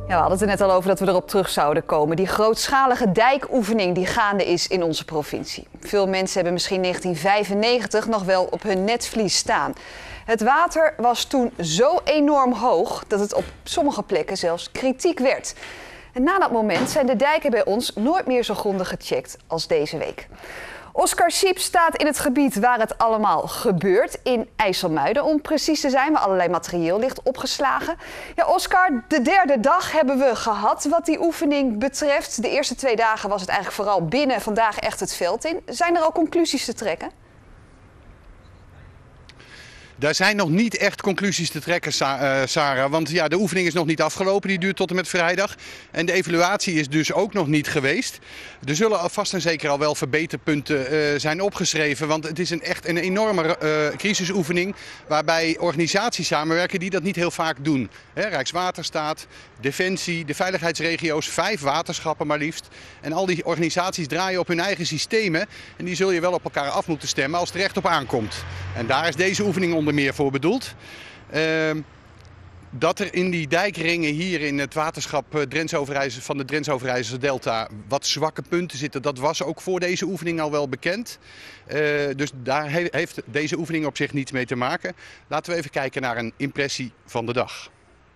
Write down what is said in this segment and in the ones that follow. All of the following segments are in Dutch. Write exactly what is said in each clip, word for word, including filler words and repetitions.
Ja, we hadden het er net al over dat we erop terug zouden komen. Die grootschalige dijkoefening die gaande is in onze provincie. Veel mensen hebben misschien negentien vijfennegentig nog wel op hun netvlies staan. Het water was toen zo enorm hoog dat het op sommige plekken zelfs kritiek werd. En na dat moment zijn de dijken bij ons nooit meer zo grondig gecheckt als deze week. Oscar Siep staat in het gebied waar het allemaal gebeurt, in IJsselmuiden om precies te zijn, waar allerlei materieel ligt opgeslagen. Ja, Oscar, de derde dag hebben we gehad wat die oefening betreft. De eerste twee dagen was het eigenlijk vooral binnen, vandaag echt het veld in. Zijn er al conclusies te trekken? Daar zijn nog niet echt conclusies te trekken, Sarah. Want ja, de oefening is nog niet afgelopen. Die duurt tot en met vrijdag. En de evaluatie is dus ook nog niet geweest. Er zullen vast en zeker al wel verbeterpunten uh, zijn opgeschreven. Want het is een echt een enorme uh, crisisoefening. Waarbij organisaties samenwerken die dat niet heel vaak doen. He, Rijkswaterstaat, Defensie, de veiligheidsregio's, vijf waterschappen maar liefst. En al die organisaties draaien op hun eigen systemen. En die zul je wel op elkaar af moeten stemmen als het er echt op aankomt. En daar is deze oefening onder meer voor bedoeld. Uh, dat er in die dijkringen hier in het waterschap Drents-Overijssel, van de Drents-Overijsselse Delta wat zwakke punten zitten, dat was ook voor deze oefening al wel bekend. Uh, dus daar he heeft deze oefening op zich niets mee te maken. Laten we even kijken naar een impressie van de dag.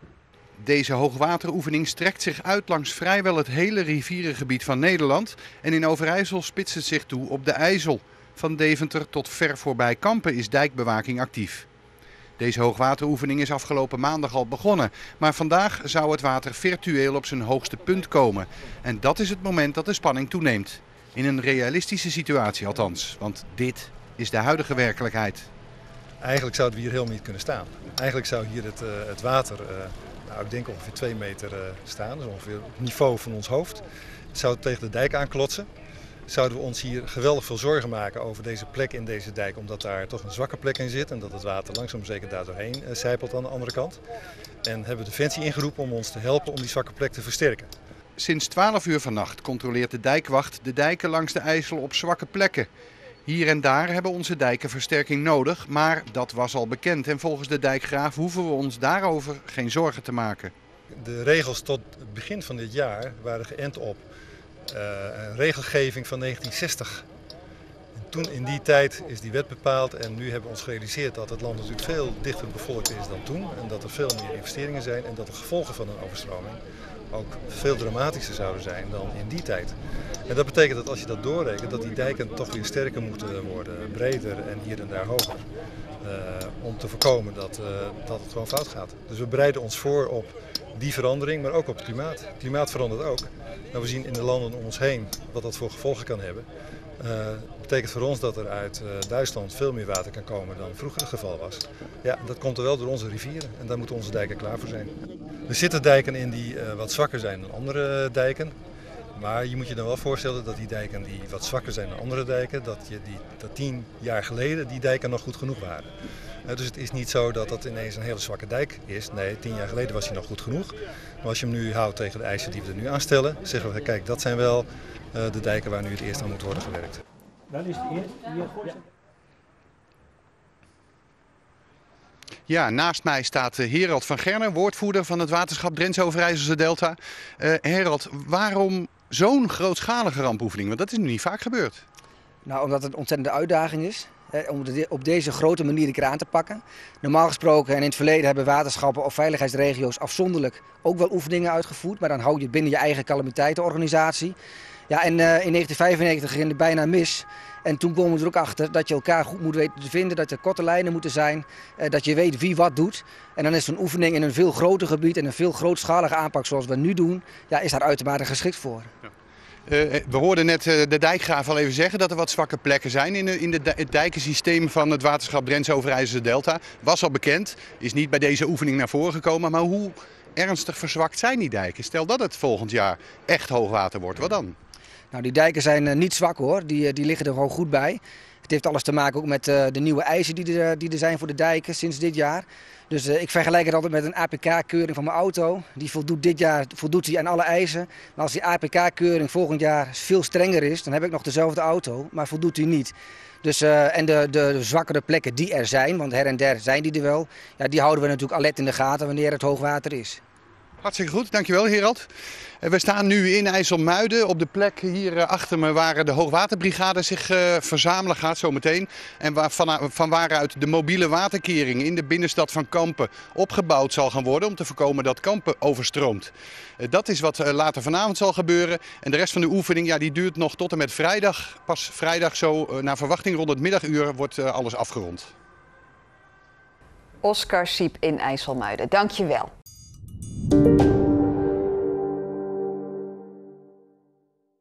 Deze hoogwateroefening strekt zich uit langs vrijwel het hele rivierengebied van Nederland. En in Overijssel spitst het zich toe op de IJssel. Van Deventer tot ver voorbij Kampen is dijkbewaking actief. Deze hoogwateroefening is afgelopen maandag al begonnen. Maar vandaag zou het water virtueel op zijn hoogste punt komen. En dat is het moment dat de spanning toeneemt. In een realistische situatie althans. Want dit is de huidige werkelijkheid. Eigenlijk zouden we hier helemaal niet kunnen staan. Eigenlijk zou hier het, uh, het water, uh, nou, ik denk ongeveer twee meter uh, staan. Dus ongeveer het niveau van ons hoofd. Het zou tegen de dijk aanklotsen. Zouden we ons hier geweldig veel zorgen maken over deze plek in deze dijk, omdat daar toch een zwakke plek in zit en dat het water langzaam zeker daar doorheen uh, sijpelt aan de andere kant. En hebben we Defensie ingeroepen om ons te helpen om die zwakke plek te versterken. Sinds twaalf uur vannacht controleert de dijkwacht de dijken langs de IJssel op zwakke plekken. Hier en daar hebben onze dijken versterking nodig, maar dat was al bekend. En volgens de dijkgraaf hoeven we ons daarover geen zorgen te maken. De regels tot het begin van dit jaar waren geënt op Uh, een regelgeving van negentien zestig. En toen in die tijd is die wet bepaald en nu hebben we ons gerealiseerd dat het land natuurlijk veel dichter bevolkt is dan toen. En dat er veel meer investeringen zijn en dat de gevolgen van een overstroming ook veel dramatischer zouden zijn dan in die tijd. En dat betekent dat als je dat doorrekent, dat die dijken toch weer sterker moeten worden, breder en hier en daar hoger. Uh, om te voorkomen dat, uh, dat het gewoon fout gaat. Dus we bereiden ons voor op die verandering, maar ook op het klimaat. Het klimaat verandert ook. Nou, we zien in de landen om ons heen wat dat voor gevolgen kan hebben. Uh, dat betekent voor ons dat er uit uh, Duitsland veel meer water kan komen dan vroeger het geval was. Ja, dat komt er wel door onze rivieren en daar moeten onze dijken klaar voor zijn. Er zitten dijken in die uh, wat zwakker zijn dan andere dijken. Maar je moet je dan wel voorstellen dat die dijken die wat zwakker zijn dan andere dijken, dat, je die, dat tien jaar geleden die dijken nog goed genoeg waren. Uh, dus het is niet zo dat dat ineens een hele zwakke dijk is. Nee, tien jaar geleden was hij nog goed genoeg. Maar als je hem nu houdt tegen de eisen die we er nu aan stellen, zeggen we, kijk, dat zijn wel uh, de dijken waar nu het eerst aan moet worden gewerkt. Dan is het eerst hier. Ja. Ja, naast mij staat Herald van Gerner, woordvoerder van het waterschap Drents-Overijsselse Delta. Uh, Herald, waarom zo'n grootschalige rampoefening? Want dat is nu niet vaak gebeurd. Nou, omdat het een ontzettende uitdaging is. Om het op deze grote manier een keer aan te pakken. Normaal gesproken en in het verleden hebben waterschappen of veiligheidsregio's afzonderlijk ook wel oefeningen uitgevoerd. Maar dan hou je het binnen je eigen calamiteitenorganisatie. Ja, en uh, in negentien vijfennegentig ging het bijna mis. En toen komen we er ook achter dat je elkaar goed moet weten te vinden, dat er korte lijnen moeten zijn, uh, dat je weet wie wat doet. En dan is zo'n oefening in een veel groter gebied en een veel grootschalige aanpak zoals we nu doen, ja, is daar uitermate geschikt voor. Ja. Uh, we hoorden net uh, de dijkgraaf al even zeggen dat er wat zwakke plekken zijn in, de, in de, het dijkensysteem van het waterschap Drents-Overijsselse Delta. Was al bekend, is niet bij deze oefening naar voren gekomen, maar hoe ernstig verzwakt zijn die dijken? Stel dat het volgend jaar echt hoogwater wordt, wat dan? Nou, die dijken zijn uh, niet zwak hoor, die, die liggen er gewoon goed bij. Het heeft alles te maken ook met uh, de nieuwe eisen die er, die er zijn voor de dijken sinds dit jaar. Dus uh, ik vergelijk het altijd met een A P K-keuring van mijn auto. Die voldoet dit jaar voldoet die aan alle eisen. Maar als die A P K-keuring volgend jaar veel strenger is, dan heb ik nog dezelfde auto, maar voldoet die niet. Dus, uh, en de, de, de zwakkere plekken die er zijn, want her en der zijn die er wel, ja, die houden we natuurlijk alert in de gaten wanneer het hoogwater is. Hartstikke goed, dankjewel Herald. We staan nu in IJsselmuiden op de plek hier achter me waar de hoogwaterbrigade zich uh, verzamelen gaat zometeen. En waar, van, van waaruit de mobiele waterkering in de binnenstad van Kampen opgebouwd zal gaan worden om te voorkomen dat Kampen overstroomt. Uh, dat is wat uh, later vanavond zal gebeuren. En de rest van de oefening ja, die duurt nog tot en met vrijdag. Pas vrijdag zo uh, naar verwachting rond het middaguur wordt uh, alles afgerond. Oscar Siep in IJsselmuiden, dankjewel.